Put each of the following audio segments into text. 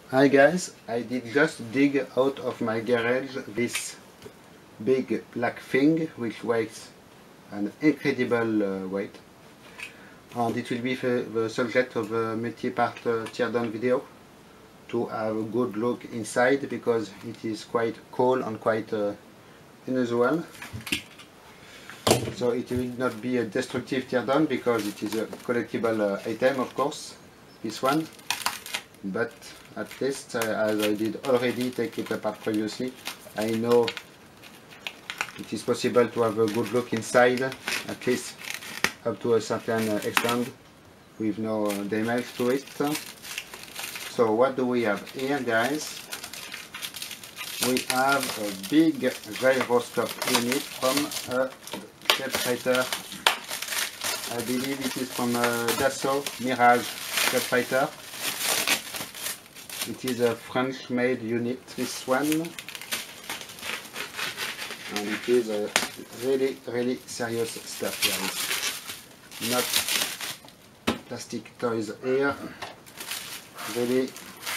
Hi guys, I did just dig out of my garage this big black thing which weighs an incredible weight, and it will be the subject of a multi-part teardown video to have a good look inside, because it is quite cool and quite unusual. So it will not be a destructive teardown because it is a collectible item, of course, this one, but at least as I did already take it apart previously, I know it is possible to have a good look inside, at least up to a certain extent, with no damage to it. So what do we have here, guys? We have a big gyroscope unit from a jet fighter. I believe it is from a Dassault Mirage jet fighter. It is a French-made unit, this one, and it is a really serious stuff, guys. Not plastic toys here. Really,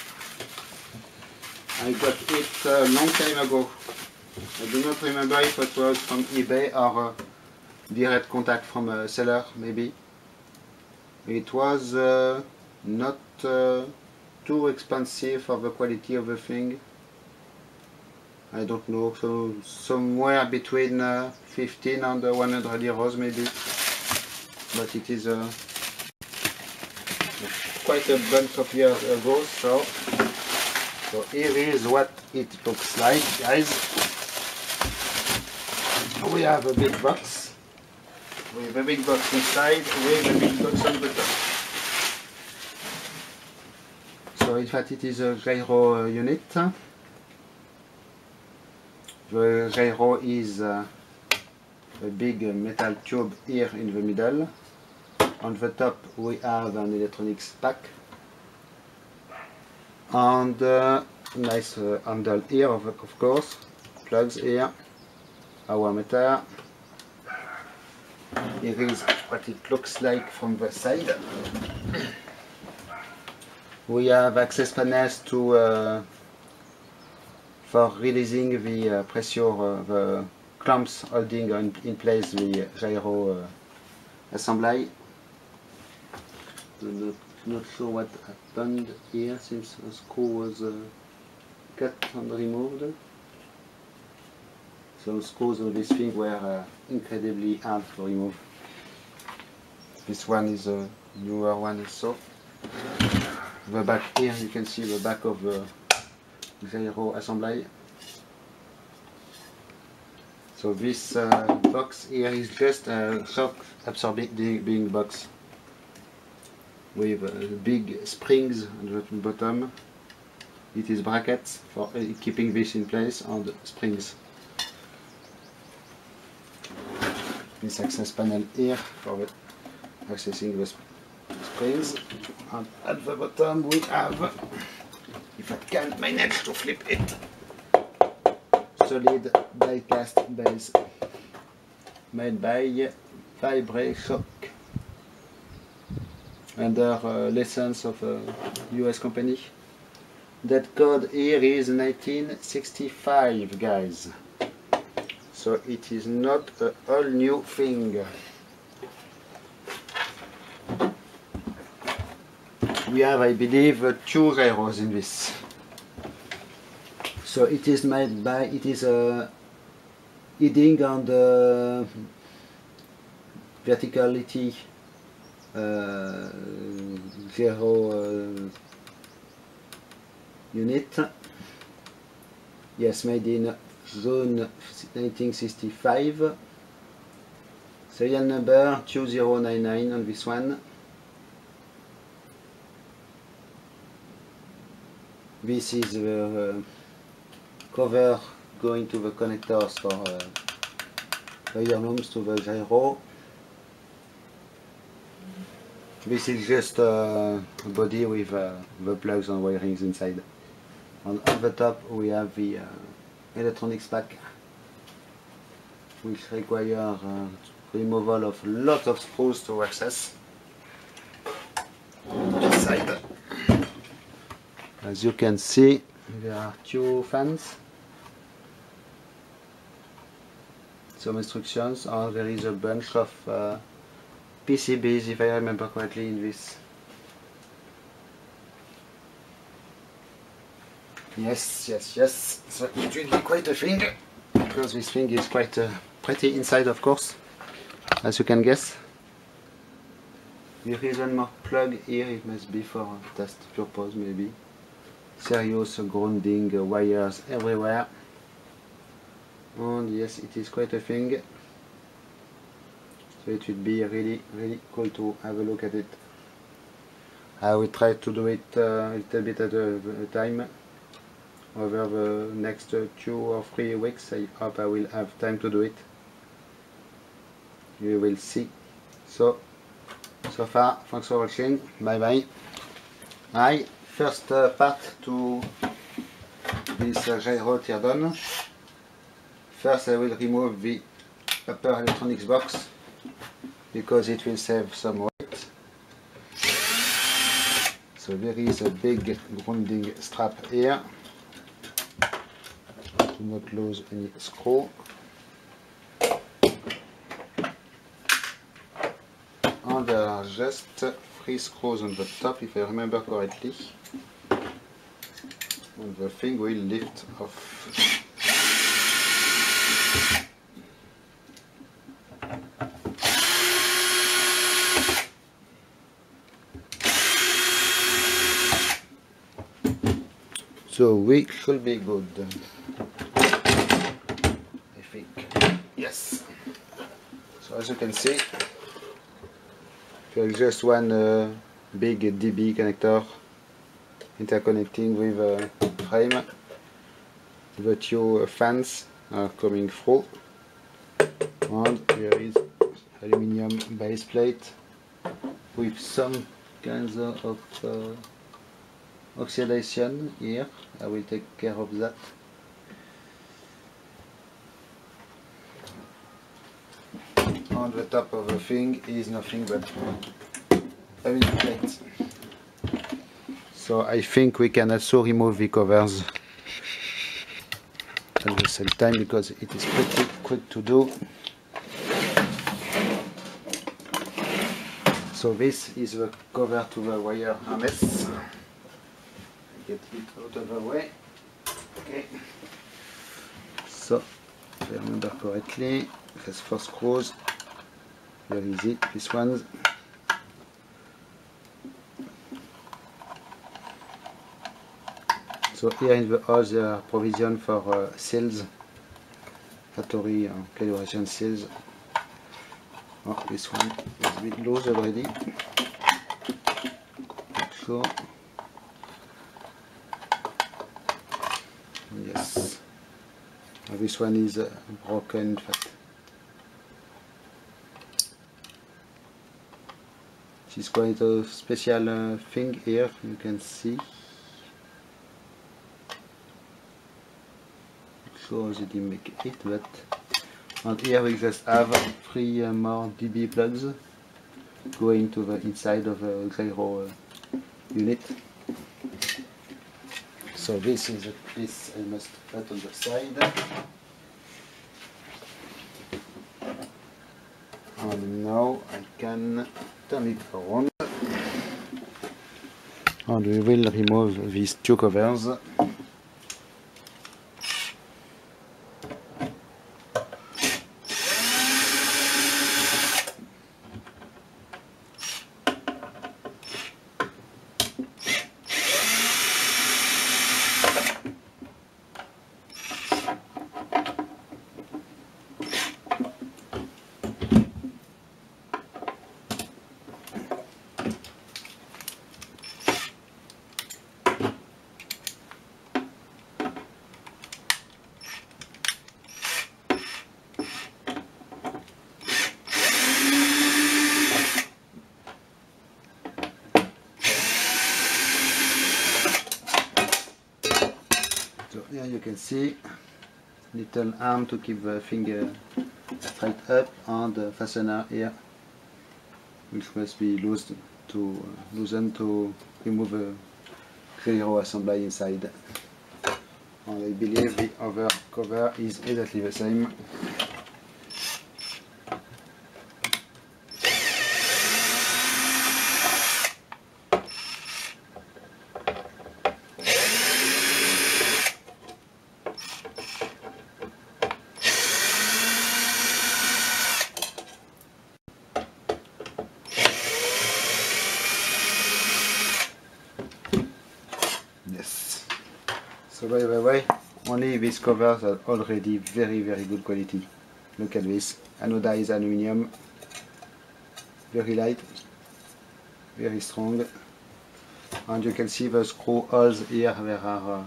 I got it a long time ago. I do not remember if it was from eBay or direct contact from a seller, maybe. It was not too expensive for the quality of the thing. I don't know, so somewhere between 15 and 100 euros maybe. But it is quite a bunch of years ago. So here is what it looks like, guys. We have a big box with a big box inside, with a big box on the top. So in fact it is a gyro unit. The gyro is a big metal tube here in the middle. On the top we have an electronics pack and nice handle here, of course, plugs here, our meter. Here is what it looks like from the side. We have access panels to for releasing the pressure, the clamps holding in place the gyro assembly. Not sure what happened here, since a screw was cut and removed. So screws of this thing were incredibly hard to remove. This one is a newer one, so. The back here, you can see the back of the gyro assembly. So this box here is just a shock absorbing box with big springs on the bottom. It is brackets for keeping this in place, and springs. This access panel here for accessing the springs, and at the bottom we have, if I can manage to flip it, solid die-cast base made by Shock, under license of a US company. That code here is 1965, guys, so it is not a all new thing. We have, I believe, 2 gyros in this. So it is made by, it is a heading on the verticality gyro unit. Yes, made in June 1965. Serial number 2099 on this one. This is the cover going to the connectors for wire looms to the gyro. This is just a body with the plugs and wirings inside. And on the top we have the electronics pack, which require removal of lots of screws to access. Inside As you can see, there are two fans, some instructions, and there is a bunch of PCBs, if I remember correctly, in this. Yes, so it will be quite a thing, because this thing is quite pretty inside, of course, as you can guess. There is one more plug here, it must be for test purpose maybe. Serious grounding wires everywhere. And yes, it is quite a thing. So it will be really cool to have a look at it. I will try to do it a little bit at a time. Over the next 2 or 3 weeks, I hope I will have time to do it. You will see. So far, thanks for watching. Bye bye. First part to this gyro teardown. First I will remove the upper electronics box because it will save some weight. So there is a big grounding strap here. Do not lose any screw. And there are just 3 screws on the top, if I remember correctly. And the thing will lift off. So we should be good, I think. Yes. So as you can see, there is just one big DB connector interconnecting with a frame. The 2 fans are coming through, and there is aluminium base plate with some kinds of oxidation here. I will take care of that. On the top of the thing is nothing but aluminium plate. So I think we can also remove the covers at the same time because it is pretty quick to do. So this is the cover to the wire harness. Get it out of the way. Okay. So if I remember correctly, there's 4 screws. Here is it, this one. So here in the hose there are provision for seals, factory calibration seals. Oh, this one is a bit loose already. So yes, this one is broken in fact. This is quite a special thing here, you can see. So they didn't make it, but and here we just have 3 more DB plugs going to the inside of the gyro unit. So this is a piece I must put on the side. And now I can turn it around. And we will remove these 2 covers. So here you can see little arm to keep the finger straight up, and the fastener here which must be loosened to remove the gyro assembly inside. And I believe the other cover is exactly the same. Yes. So by the way, only these covers are already very good quality. Look at this, anodized aluminum, very light, very strong, and you can see the screw holes here. There are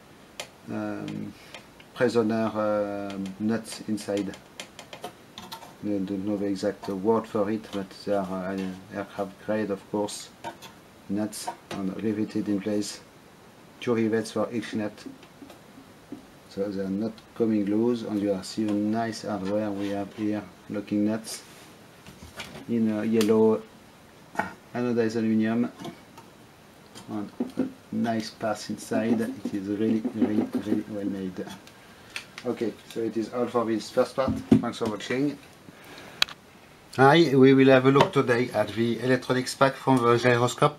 prisoner nuts inside. I don't know the exact word for it, but they are aircraft grade, of course, nuts, and riveted in place. 2 rivets for each nut, so they are not coming loose, and you see the nice hardware we have here, locking nuts in yellow anodized aluminum, and a nice pass inside. It is really well made. Okay, so it is all for this first part. Thanks for watching. Hi, we will have a look today at the electronics pack from the gyroscope.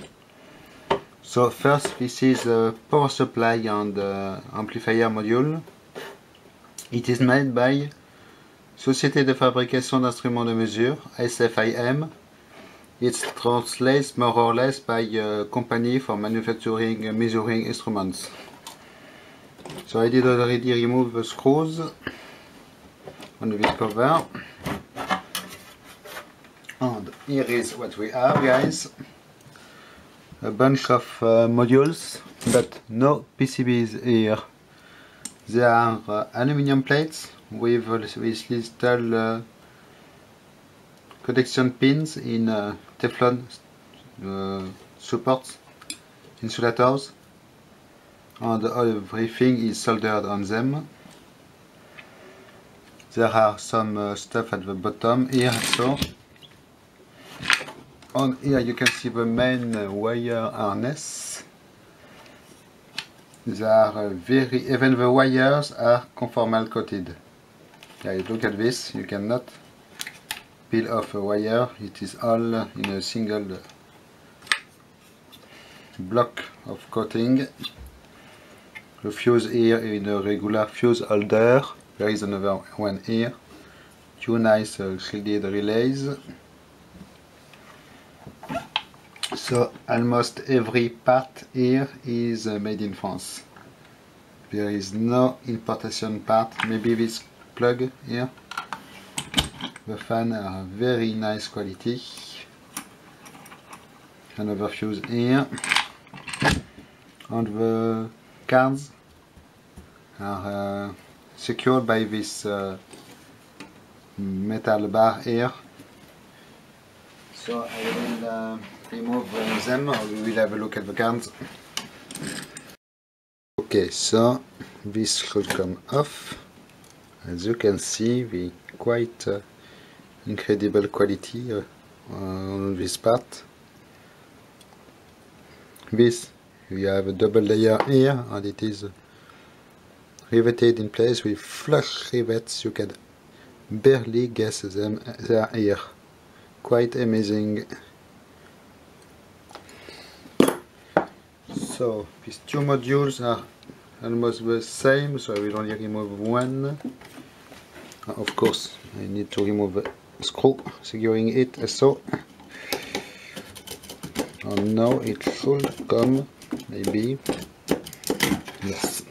So first, this is a power supply and amplifier module. It is made by Société de Fabrication d'Instruments de Mesure, SFIM. It translates more or less by a company for manufacturing measuring instruments. So I did already remove the screws on this cover. And here is what we have, guys. A bunch of modules, but no PCBs here. They are aluminum plates with these little connection pins in Teflon supports, insulators, and everything is soldered on them. There are some stuff at the bottom here also. On here you can see the main wire harness. They are even the wires are conformal coated. Yeah, look at this, you cannot peel off a wire, it is all in a single block of coating. The fuse here in a regular fuse holder, there is another one here. 2 nice shielded relays. So almost every part here is made in France. There is no importation part. Maybe this plug here. The fan are very nice quality. Another fuse here. And the cards are secured by this metal bar here. So I will remove them, or we will have a look at the cards. Okay, so this should come off. As you can see, the quite incredible quality on this part. This, we have a double layer here, and it is riveted in place with flush rivets. You can barely guess them, they are here. Quite amazing. So these 2 modules are almost the same, so I will only remove one. Of course I need to remove the screw securing it so. And now it should come, maybe. Yes.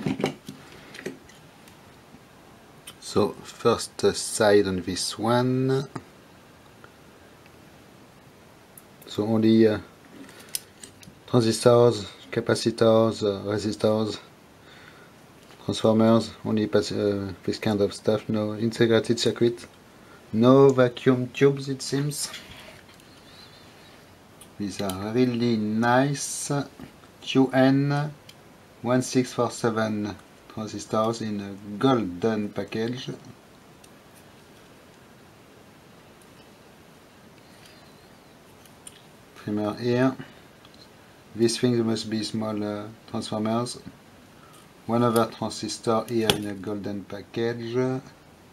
So first side on this one. So only transistors, capacitors, resistors, transformers, only this kind of stuff. No integrated circuit, no vacuum tubes it seems. These are really nice QN1647 transistors in a golden package. Primer here, These things must be small transformers. One other transistor here in a golden package.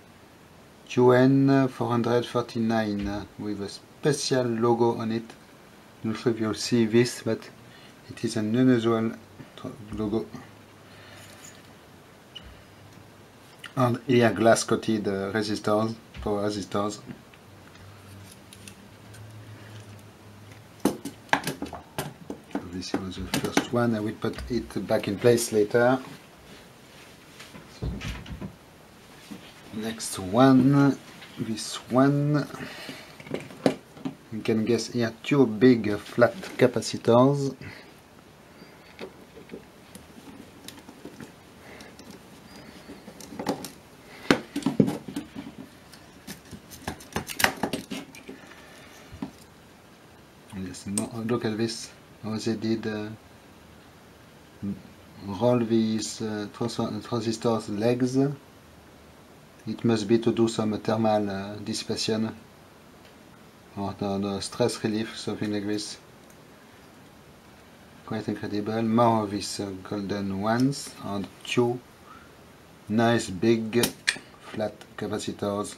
QN449 with a special logo on it. Not sure if you'll see this, but it is an unusual logo. And here glass coated resistors, power resistors. This was the first one. I will put it back in place later. Next one, this one. You can guess here two big flat capacitors. Yes, look at this. How they did roll these transistors legs. It must be to do some thermal dissipation or the stress relief, something like this. Quite incredible. More of these golden ones and two nice big flat capacitors,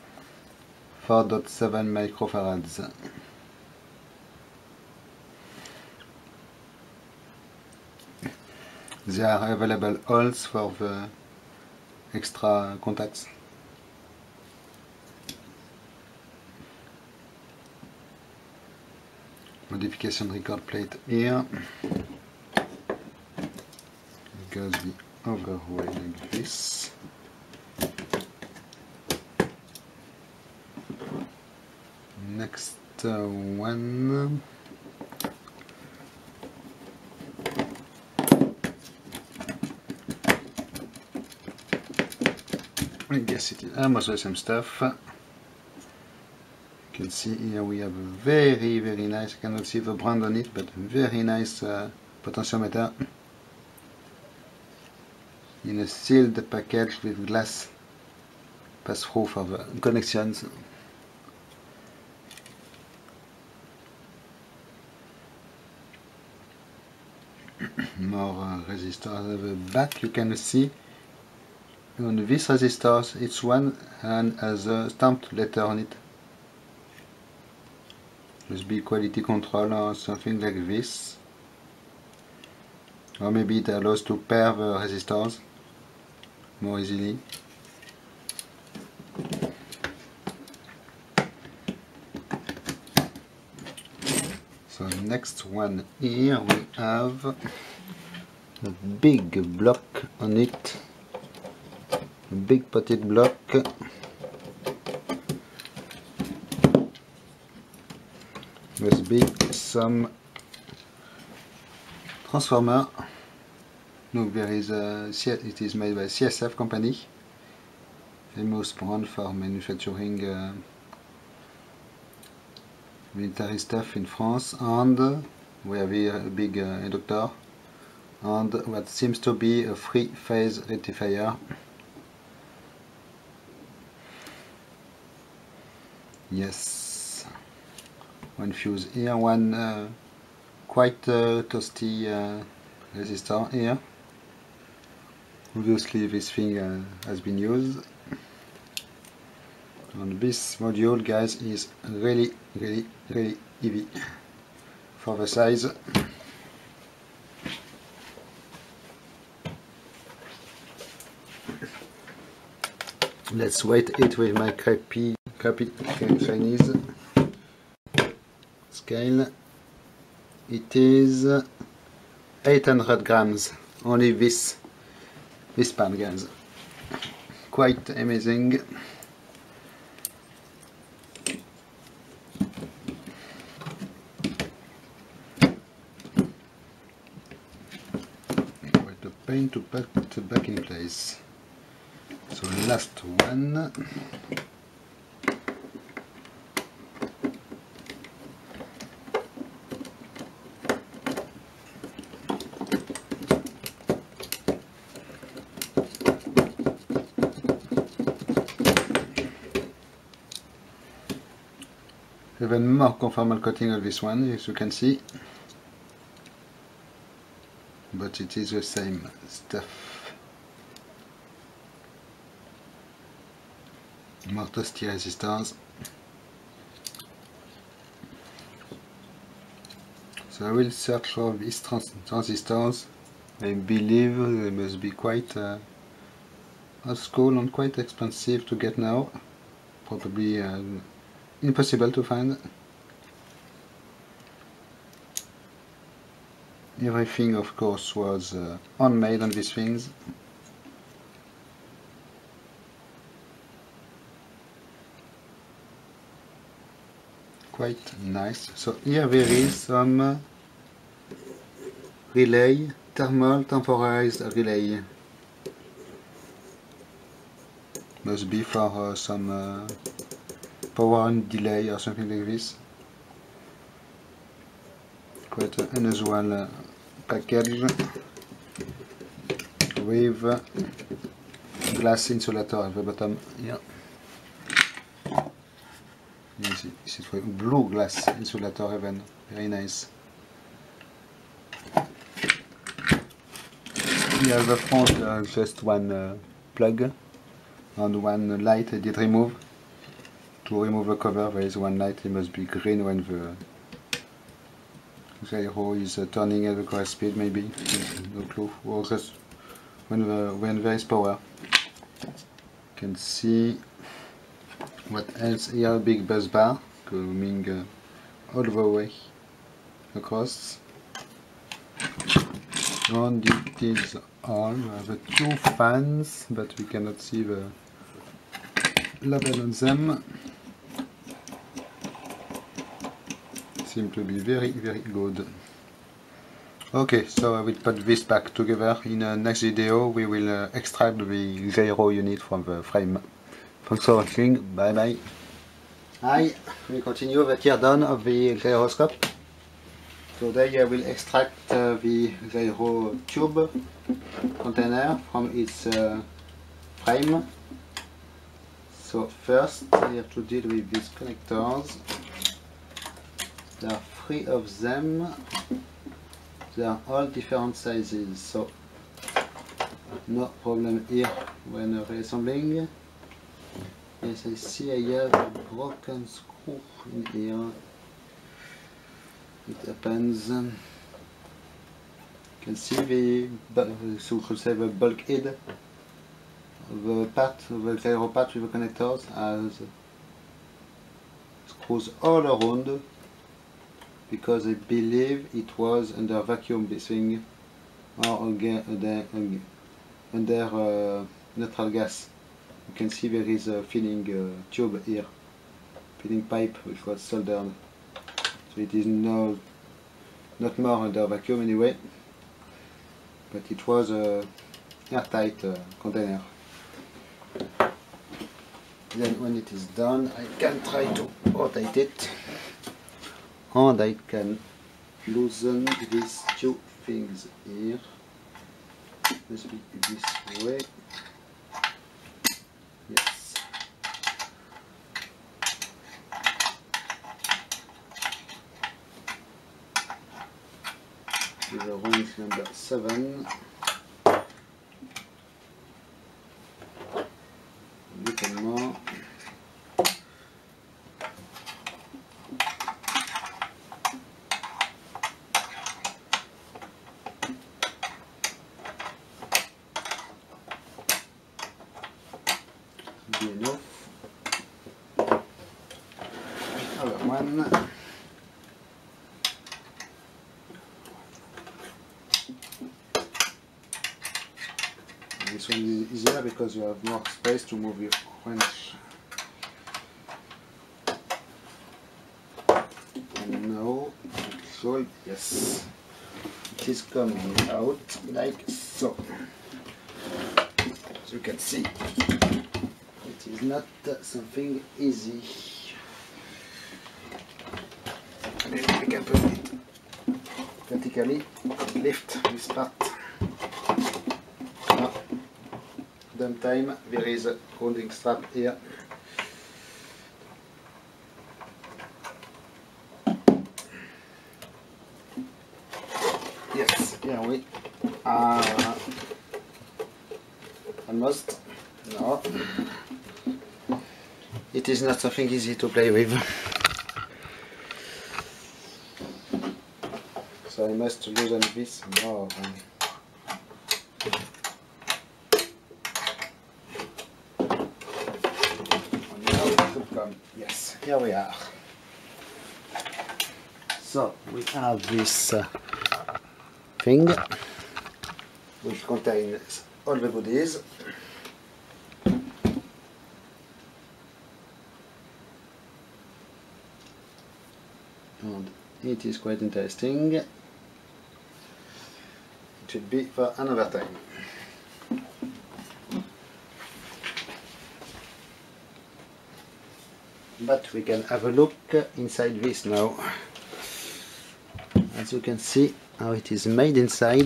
4.7 microfarads. There are available holes for the extra contacts. Modification record plate here. It goes the other way like this. Next one. I guess it is almost the same stuff. You can see here we have a very nice, I cannot see the brand on it, but very nice potentiometer in a sealed package with glass pass-through for the connections. More resistors at the back. You can see on these resistors each one and has a stamped letter on it. Must be quality control or something like this, or maybe it allows to pair the resistors more easily. So next one here we have a big block on it, a big potted block. Must be some transformer. Look, there is a, it is made by CSF company, famous brand for manufacturing military stuff in France, and we have here a big inductor and what seems to be a 3-phase rectifier. Yes, one fuse here, one quite toasty resistor here. Obviously this thing has been used. And this module, guys, is really heavy for the size. Let's weight it with my crappy Chinese scale. It is 800 grams, only this pan, guys. Quite amazing. Quite a pain to put back in place. So last one. Even more conformal coating of this one, as you can see. but it is the same stuff. Mortar steel resistors. So I will search for these transistors. I believe they must be quite old school and quite expensive to get now. Probably impossible to find. Everything of course was handmade on these things. Quite nice. So here there is some relay, thermal temporized relay. Must be for some power on delay or something like this. Quite an unusual package with glass insulator at the bottom here. You see, this is blue glass insulator even, very nice. Here at the front just one plug and one light I did remove. To remove the cover there is one light, it must be green when the gyro is turning at the correct speed maybe, no clue, or just when there is power. You can see what else here, a big bus bar coming all the way across. And it is all the two fans, but we cannot see the label on them. Seem to be very good. Okay, so I will put this back together. In the next video we will extract the gyro unit from the frame. Thanks for watching, bye bye. Hi, we continue the teardown of the gyroscope. Today I will extract the gyro tube container from its frame. So first I have to deal with these connectors. There are 3 of them. They are all different sizes, so no problem here when reassembling. Yes, I see I have a broken screw in here. It happens. You can see the bulkhead of the part, the gyro part with the connectors has screws all around, because I believe it was under vacuum this thing, or again under neutral gas. You can see there is a filling tube here, filling pipe which was soldered. So it is not more under vacuum anyway, but it was a airtight container. Then when it is done I can try to rotate it, and I can loosen these 2 things here. Must be this way. Yes. This is wrench number 7. A little more. Enough. Other one. This one is easier because you have more space to move your wrench. And now, so yes, it is coming out like so. As you can see, it is not something easy. Maybe I can put it vertically, lift this part. Done time, there is a holding strap here. Yes, here we Almost. No. It is not something easy to play with. So I must loosen this more. And now it should come. Yes, here we are. So we have this thing which contains all the goodies. And it is quite interesting. It should be for another time. But we can have a look inside this now. As you can see how it is made inside.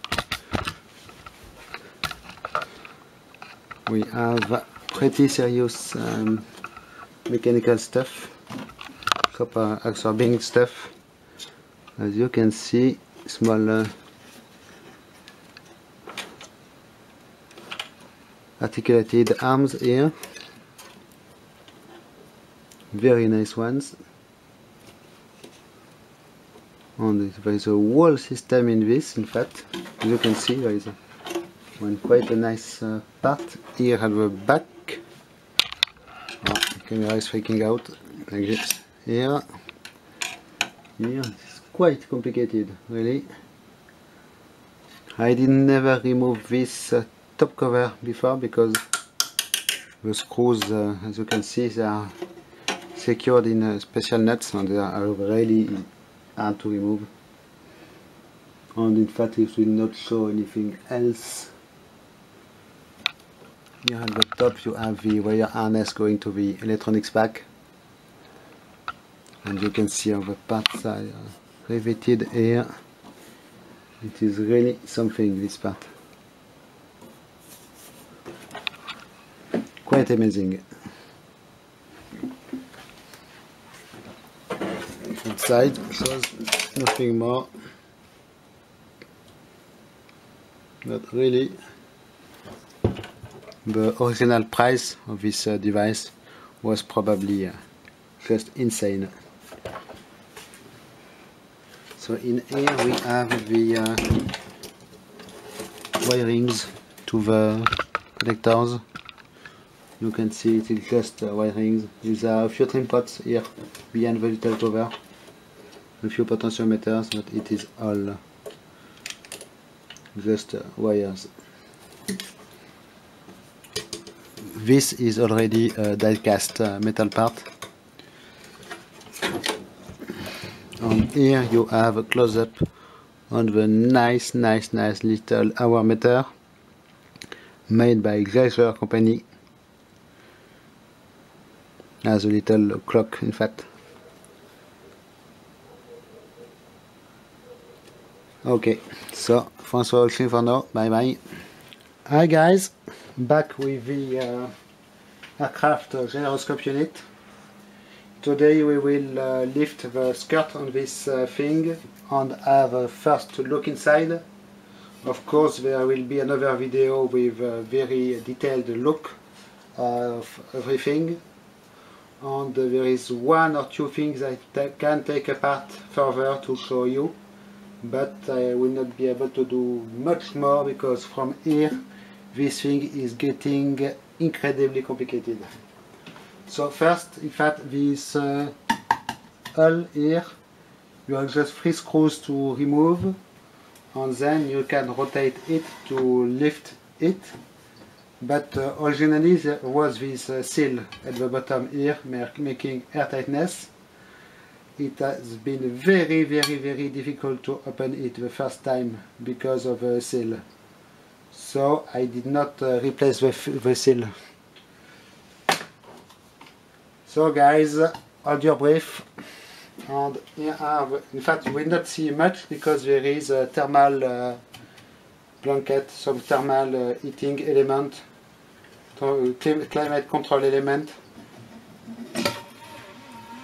We have pretty serious mechanical stuff, copper absorbing stuff. As you can see, small articulated arms here, very nice ones. And there is a whole system in this. In fact, as you can see, there is quite a nice part here at the back. Oh, the camera is freaking out like this. Here, it's quite complicated, really. I did never remove this top cover before because the screws, as you can see, they are secured in special nuts and they are really hard to remove. And in fact, it will not show anything else. Here at the top you have the wire harness going to the electronics pack, and you can see how the parts are riveted here. It is really something, this part. Quite amazing. Inside shows nothing more, but really the original price of this device was probably just insane. So in here we have the wirings to the connectors. You can see it is just wirings. There are a few trim pots here behind the little cover, a few potentiometers, but it is all just wires. This is already a die-cast metal part. And here you have a close-up on the nice little hour meter made by Gyro company. As a little clock, in fact. Okay, so thanks for watching for now. Bye bye. Hi guys, back with the aircraft gyroscope unit. Today we will lift the skirt on this thing and have a first look inside. Of course there will be another video with a very detailed look of everything. And there is one or two things I can take apart further to show you, but I will not be able to do much more because from here this thing is getting incredibly complicated. So first, in fact, this hull here, you have just 3 screws to remove, and then you can rotate it to lift it. But originally there was this seal at the bottom here making airtightness. It has been very difficult to open it the first time because of the seal. So I did not replace the seal. So guys, hold your breath. And here are, in fact you will not see much because there is a thermal blanket, some thermal heating element, climate control element.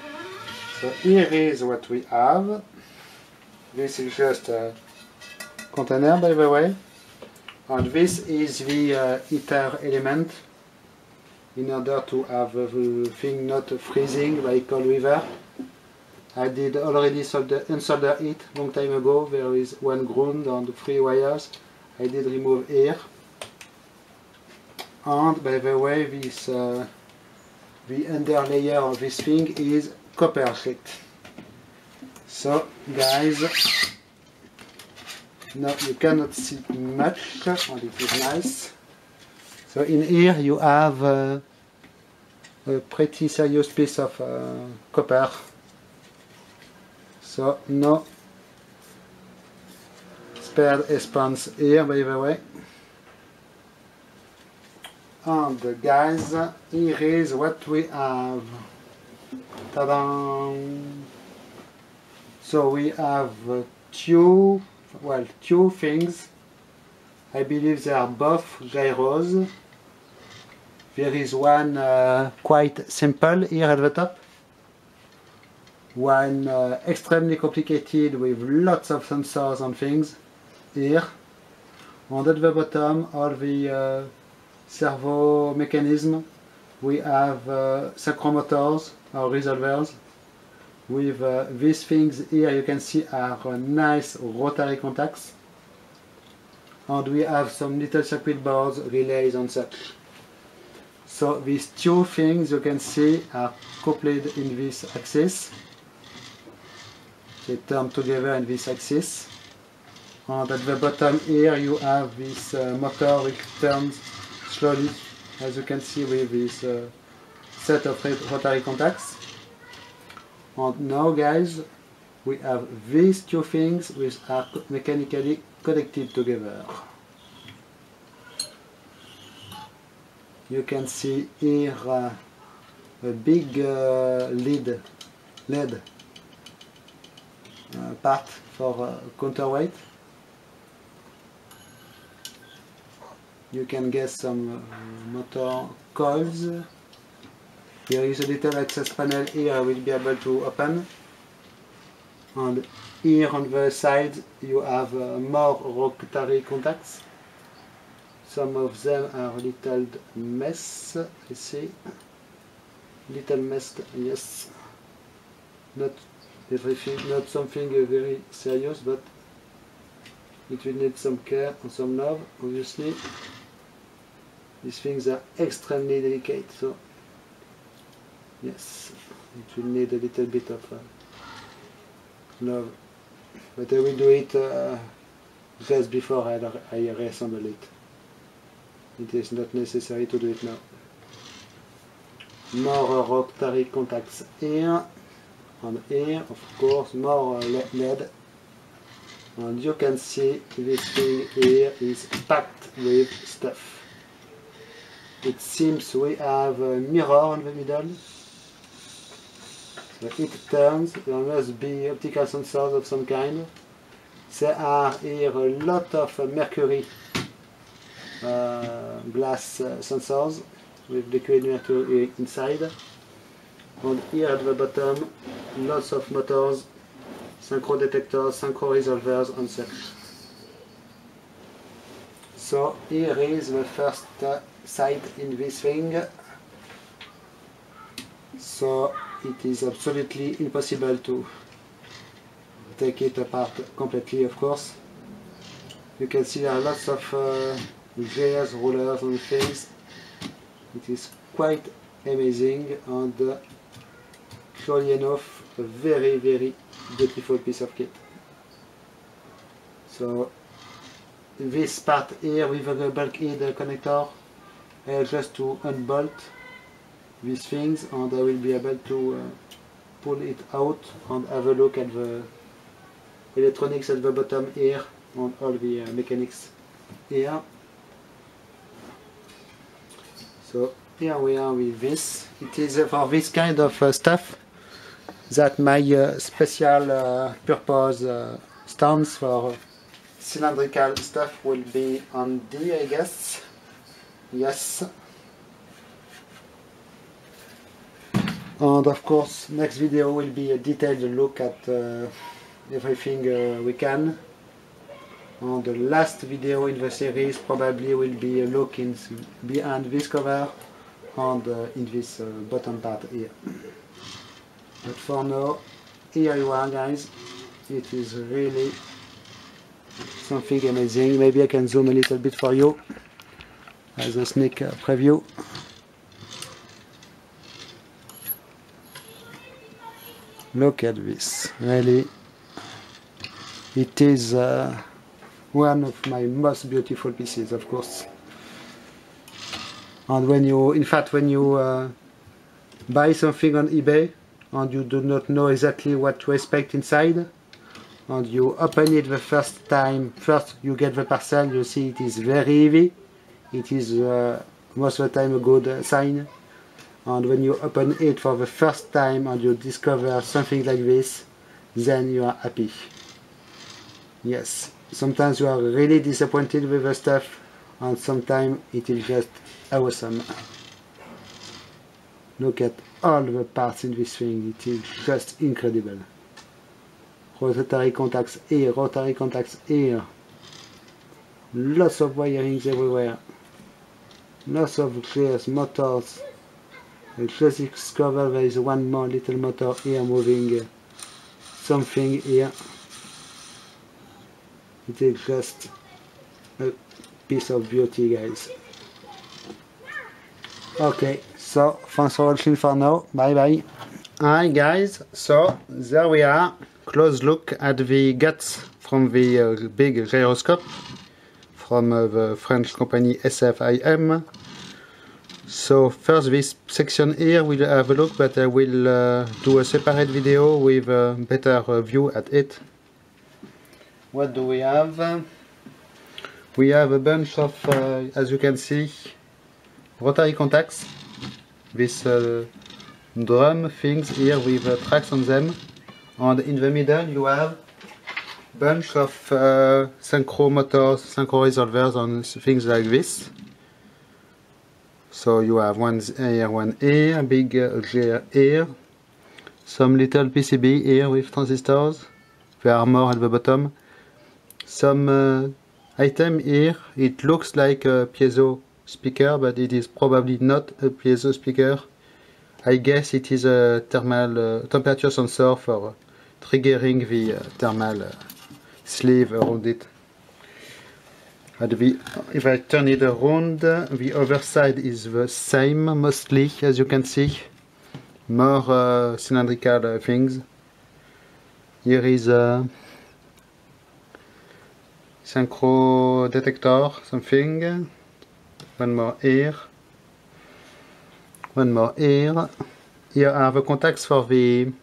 So here is what we have. This is just a container, by the way. And this is the heater element in order to have the thing not freezing by cold weather. I did already unsolder it long time ago. There is one ground and 3 wires. I did remove here. And by the way, this the under layer of this thing is copper sheet. So guys, now you cannot see much, and it is nice. So in here you have a pretty serious piece of copper. So no spare expanse here, by the way. And guys, here is what we have. Ta-da! So we have two things. I believe they are both gyros. There is one quite simple here at the top. One extremely complicated with lots of sensors and things here. And at the bottom, all the servo mechanism. We have synchro-motors or resolvers. With these things here, you can see are nice rotary contacts. And we have some little circuit boards, relays and such. So these two things you can see are coupled in this axis. They turn together in this axis. And at the bottom here you have this motor which turns slowly, as you can see with this set of rotary contacts. And now guys, we have these two things which are mechanically connected together. You can see here a big lead part for counterweight. You can get some motor coils. There is a little access panel here I will be able to open. And here on the side you have more rotary contacts. Some of them are little mess, you see. Little mess, yes. Not everything, not something very serious, but it will need some care and some love, obviously. These things are extremely delicate, so yes, it will need a little bit of love. But I will do it just before I reassemble it. It is not necessary to do it now. More rotary contacts here, and here, of course, more LED. And you can see this thing here is packed with stuff. It seems we have a mirror in the middle. So it turns, there must be optical sensors of some kind. There are here a lot of mercury glass sensors with liquid mercury inside. And here at the bottom, lots of motors, synchro detectors, synchro resolvers and such. So here is the first side in this thing. So it is absolutely impossible to take it apart completely, of course. You can see there are lots of gears, rollers and things. It is quite amazing and surely enough a very beautiful piece of kit. So this part here with the bulkhead connector, just to unbolt these things, and I will be able to pull it out and have a look at the electronics at the bottom here and all the mechanics here. So here we are with this. It is for this kind of stuff that my special purpose stands for cylindrical stuff will be on D, I guess. Yes. And of course, next video will be a detailed look at everything we can. And the last video in the series probably will be looking behind this cover and in this bottom part here. But for now, here you are guys. It is really something amazing. Maybe I can zoom a little bit for you as a sneak preview. Look at this, really. It is one of my most beautiful pieces, of course. And when you, in fact, when you buy something on eBay and you do not know exactly what to expect inside, and you open it the first time, first you get the parcel, you see it is very heavy. It is most of the time a good sign. And when you open it for the first time and you discover something like this, then you are happy. Yes, sometimes you are really disappointed with the stuff, and sometimes it is just awesome. Look at all the parts in this thing, it is just incredible. Rotary contacts here, rotary contacts here. Lots of wirings everywhere. Lots of gears, motors. Just discover there is one more little motor here moving something here. It is just a piece of beauty, guys. Okay, so thanks for watching for now. Bye bye. Hi guys, so there we are. Close look at the guts from the big gyroscope from the French company SFIM. So first this section here we'll have a look, but I will do a separate video with a better view at it. What do we have? We have a bunch of, as you can see, rotary contacts. This drum things here with tracks on them. And in the middle you have a bunch of synchro motors, synchro resolvers and things like this. So you have one here, a big gear here, some little PCB here with transistors, there are more at the bottom. Some item here, it looks like a piezo speaker, but it is probably not a piezo speaker. I guess it is a thermal temperature sensor for triggering the thermal sleeve around it. If I turn it around, the other side is the same mostly, as you can see. More cylindrical things. Here is a synchro detector, something. One more here. One more here. Here are the contacts for the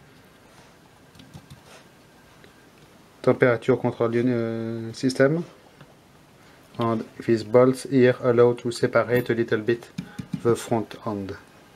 temperature control system. And these bolts here allow to separate a little bit the front end.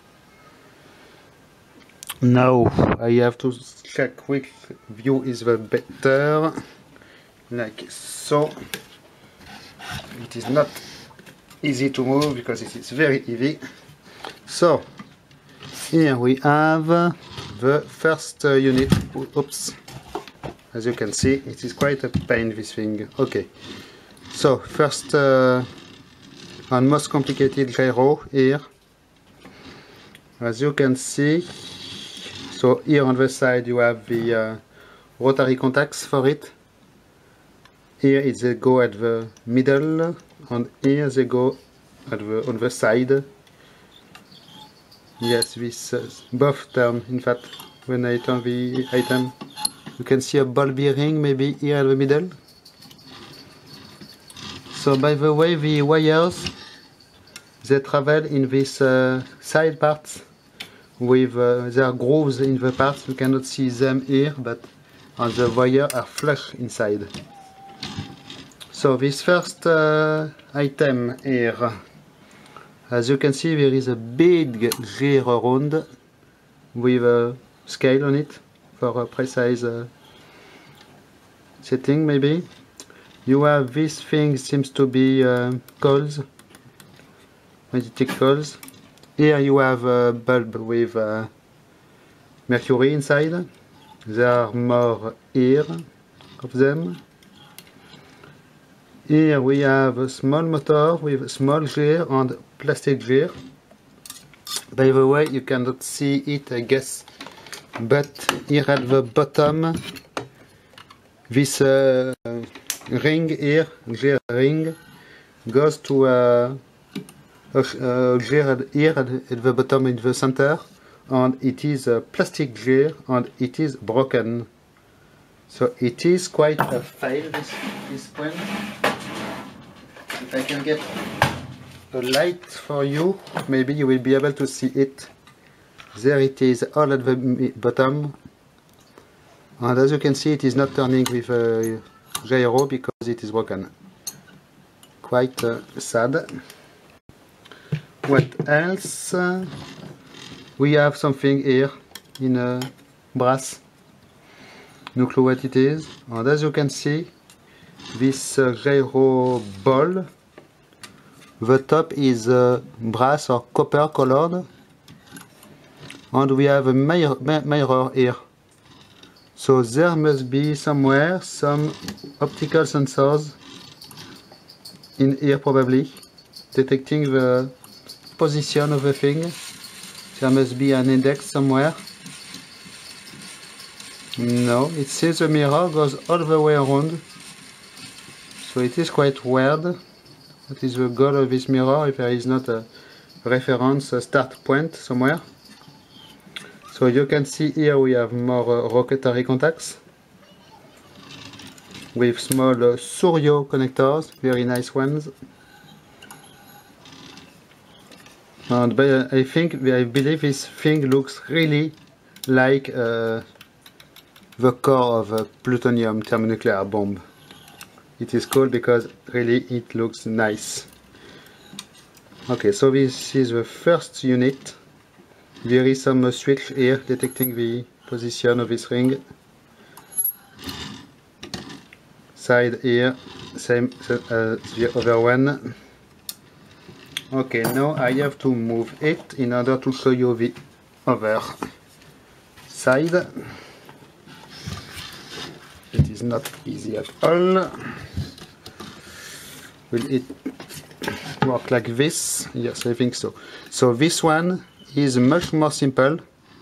Now I have to check which view is the better, like so. It is not easy to move because it is very heavy. So here we have the first unit. Oops, as you can see it is quite a pain, this thing. Okay, so first and most complicated gyro here, as you can see. So here on the side you have the rotary contacts for it. Here they go at the middle, and here they go at on the side. Yes, this both turn. In fact, when I turn the item, you can see a ball bearing maybe here at the middle. So by the way, the wires, they travel in this side parts with there are grooves in the parts. You cannot see them here, but and the wires are flush inside. So this first item here, as you can see, there is a big gyro round with a scale on it for a precise setting maybe. You have this thing, seems to be coils, magnetic coils. Here you have a bulb with mercury inside. There are more here of them. Here we have a small motor with small gear and plastic gear. By the way, you cannot see it, I guess, but here at the bottom, this ring here, gear ring, goes to a gear here at the bottom in the center, and it is a plastic gear and it is broken. So it is quite a fail, this point. If I can get a light for you, maybe you will be able to see it. There it is, all at the bottom. And as you can see, it is not turning with a gyro because it is broken. Quite sad. What else? We have something here in brass. No clue what it is. And as you can see, this gyro ball, the top is brass or copper colored, and we have a mirror here. So there must be somewhere some optical sensors in here, probably detecting the position of the thing. There must be an index somewhere. No, it says the mirror goes all the way around. So it is quite weird. What is the goal of this mirror if there is not a reference, a start point somewhere? So you can see here we have more rotary contacts with small Suryo connectors, very nice ones. And I believe this thing looks really like the core of a plutonium thermonuclear bomb. It is cool because really it looks nice. Okay, so this is the first unit. There is some switch here detecting the position of this ring. Side here, same as the other one. Okay, now I have to move it in order to show you the other side. It is not easy at all. Will it work like this? Yes, I think so. So this one is much more simple.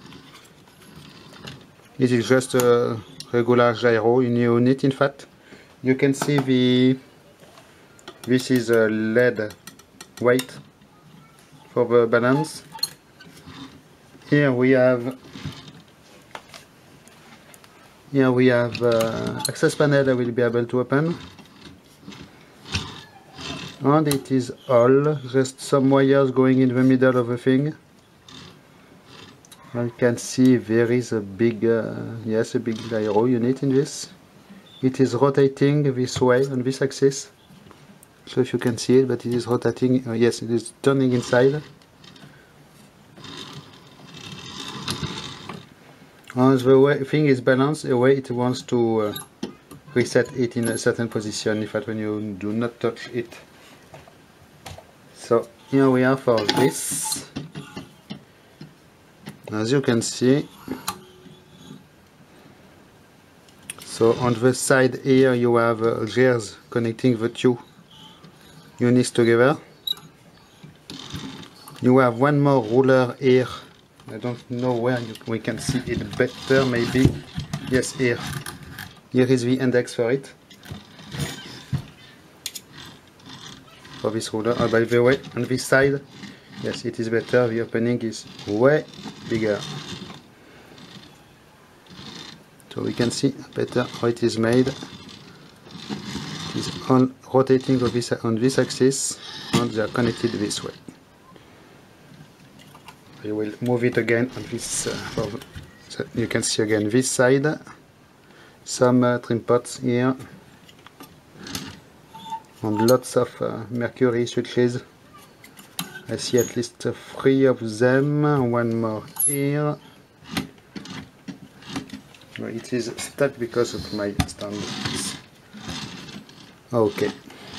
It is just a regular gyro unit, in fact. You can see this is a lead weight for the balance. Here we have access panel I will be able to open, and it is all just some wires going in the middle of the thing. You can see there is a big yes, a big gyro unit in this. It is rotating this way on this axis. So if you can see it, but it is rotating. Yes, it is turning inside. And the thing is balanced the way it wants to reset it in a certain position, in fact, when you do not touch it. So here we are for this. As you can see, so on the side here you have gears connecting the two units together. You have one more ruler here. I don't know where we can see it better, maybe. Yes, here. Here is the index for it. For this ruler. Oh, by the way, on this side, yes, it is better. The opening is way bigger. So we can see better how it is made. It is on rotating on this axis, and they are connected this way. I will move it again on this, so you can see again this side, some trim pots here, and lots of mercury switches. I see at least 3 of them, one more here. It is stuck because of my stand. Okay.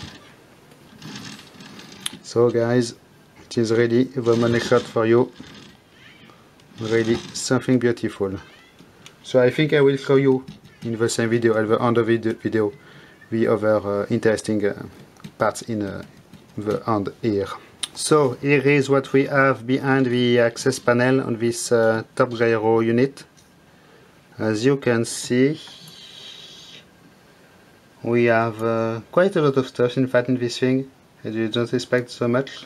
So guys, it is ready, the money shot for you. Really something beautiful. So I think I will show you in the same video, at the end of the video, the other interesting parts in the hand here. So here is what we have behind the access panel on this top gyro unit. As you can see, we have quite a lot of stuff in fact in this thing, as you don't expect so much.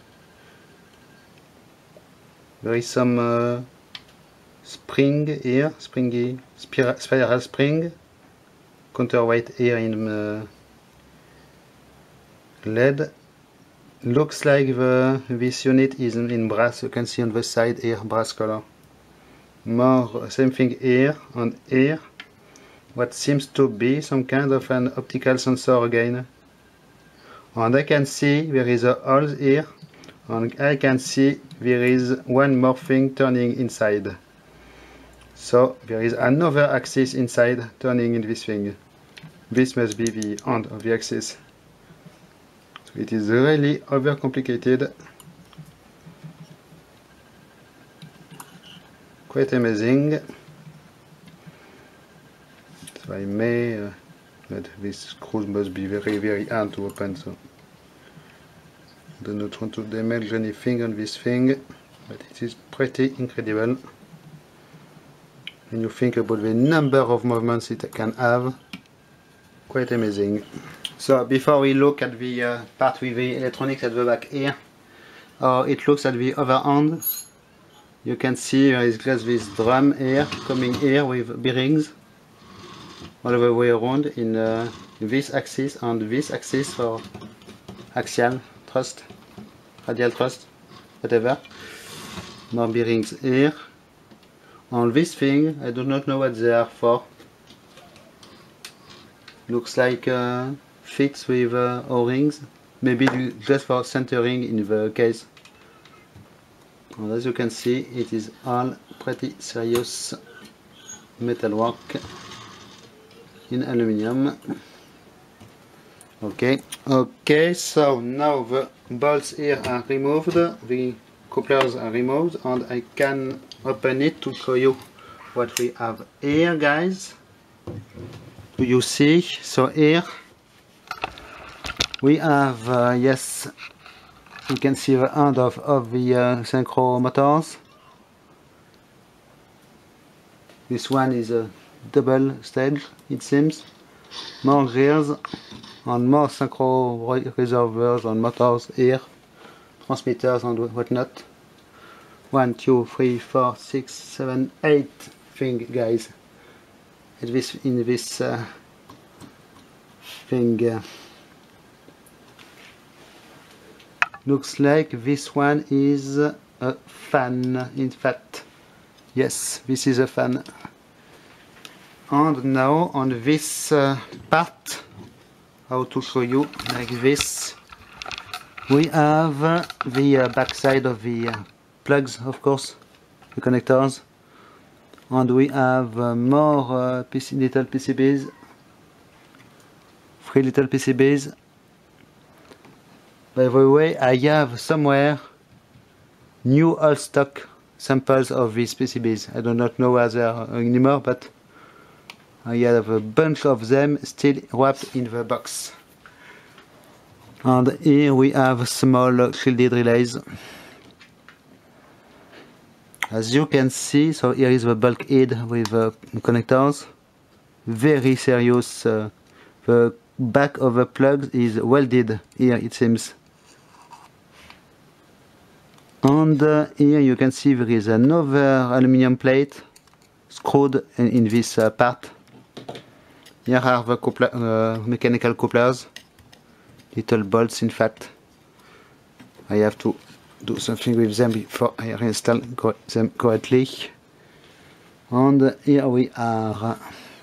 There is some spring here, springy spiral spring, counterweight here in lead. Looks like this unit is in brass. You can see on the side here, brass color. More same thing here and here. What seems to be some kind of an optical sensor again. And I can see there is a hole here, and I can see there is one more thing turning inside. So there is another axis inside turning in this thing. This must be the end of the axis. So it is really overcomplicated. Quite amazing. So I may, but these screws must be very hard to open, so I do not want to damage anything on this thing, but it is pretty incredible when you think about the number of movements it can have. Quite amazing. So before we look at the part with the electronics at the back here, how it looks at the other end, you can see there is just this drum here coming here with bearings all the way around in this axis and this axis for axial thrust, radial thrust, whatever. More bearings here. On this thing, I do not know what they are for. Looks like fixed with O-rings, maybe just for centering in the case. And as you can see, it is all pretty serious metal work in aluminium. Okay, so now the bolts here are removed, the couplers are removed, and I can open it to show you what we have here, guys. Do you see? So here we have, yes, you can see the end of the synchro motors. This one is a double stage, it seems. More gears and more synchro reservoirs and motors here, transmitters and whatnot. 1, 2, 3, 4, 6, 7, 8 thing, guys. In this thing. Looks like this one is a fan, in fact. Yes, this is a fan. And now on this part, how to show you like this, we have the back side of the plugs, of course, the connectors, and we have more little PCBs, 3 little PCBs. By the way, I have somewhere new old stock samples of these PCBs. I do not know where they are anymore, but I have a bunch of them still wrapped in the box. And here we have small shielded relays. As you can see, so here is the bulkhead with connectors. Very serious. The back of the plug is welded here, it seems. And here you can see there is another aluminum plate screwed in this part. Here are the mechanical couplers, little bolts in fact. I have to do something with them before I install them correctly. And here we are.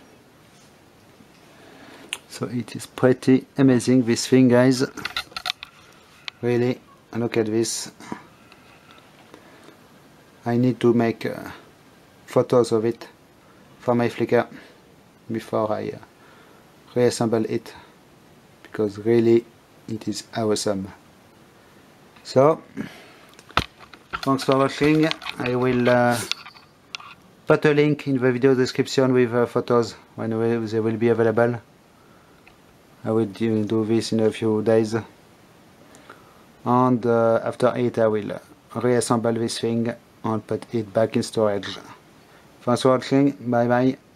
So it is pretty amazing, this thing, guys. Really, look at this. I need to make photos of it for my Flickr before I reassemble it, because really it is awesome. So thanks for watching. I will put a link in the video description with photos when they will be available. I will do this in a few days, and after it I will reassemble this thing and put it back in storage. Thanks for watching, bye bye.